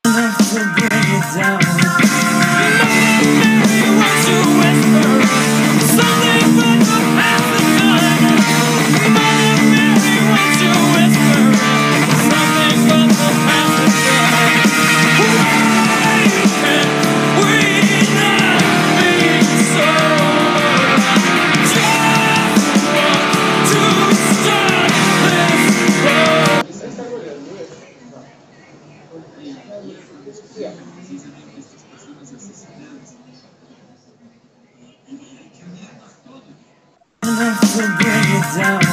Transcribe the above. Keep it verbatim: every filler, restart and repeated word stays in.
to bring it down. Maybe what you whisper, something from the past is done. Maybe what you whisper, something from the past is done. Why can't we not be sober? Just want to start this road. To bring it down.